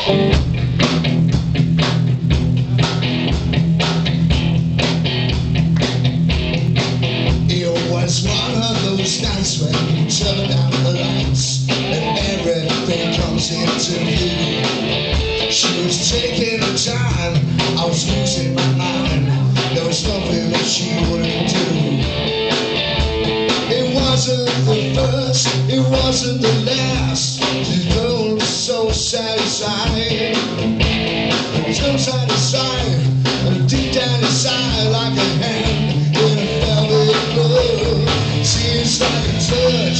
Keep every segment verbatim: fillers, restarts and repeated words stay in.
It was one of those nights when you turn down the lights and everything comes into view. She was taking her time, I was losing my mind. There was nothing that she wouldn't do. It wasn't the first, it wasn't the last. The girl was so satisfied, so satisfied, and deep down inside, like a hand in a velvet glove. Seems like a touch,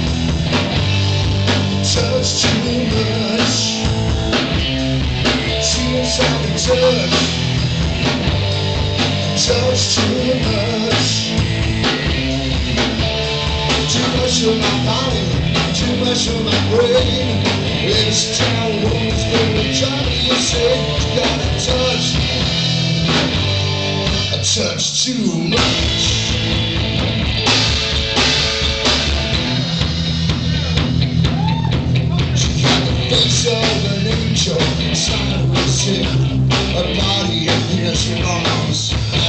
touch too much. Seems like a touch, touch too much. Too much of my body, too much of my brain. This town woman's gonna drive me insane. You got a touch, a touch too much. She got the face of an angel, inside with sin, a body of flesh and bones.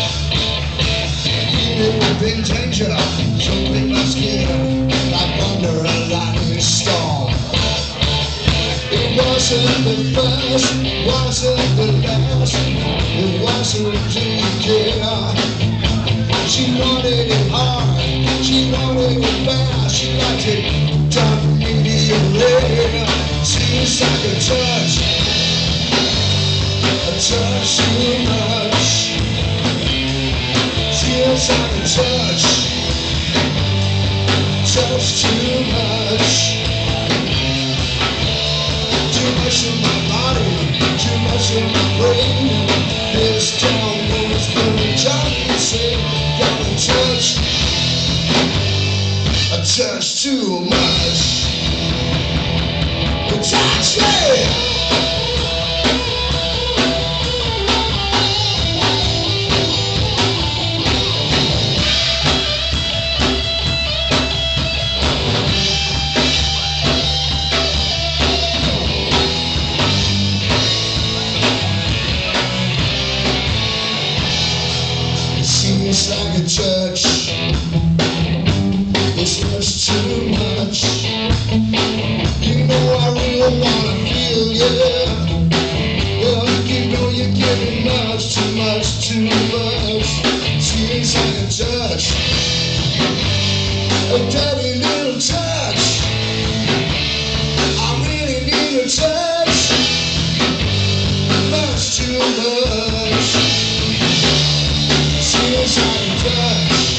Even within danger, something my skin, like under a lightning storm. It wasn't the first, wasn't the last, it wasn't to care. She wanted it hard, she wanted it fast, she liked it done medium rare. Seems like a touch, a touch too much. Seems like a touch, touch too much. Too much of my body, too much of my brain. This town woman's gonna drive me insane. Got a touch, a touch too much. A touch, yeah. Seems like a touch, it's much too much. You know I really wanna feel you. Well, you know you're giving much too much, too much. Seems like a touch, a dirty little touch. I really need a touch, much too much. Seems like a touch,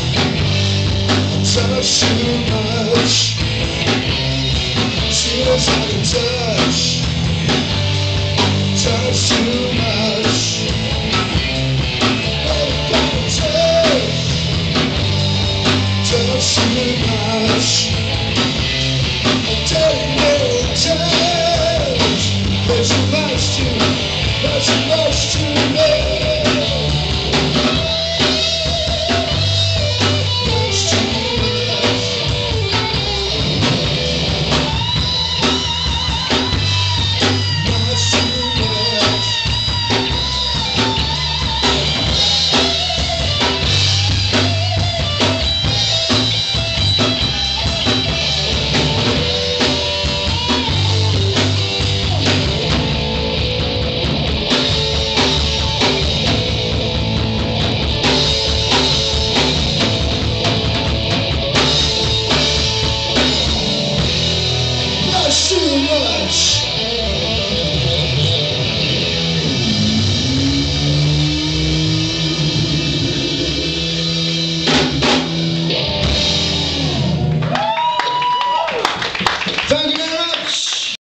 a touch too much. Seems like a touch, touch too much. Oh, got a touch, touch too much. A dirty little touch, but too much too, but too much too much.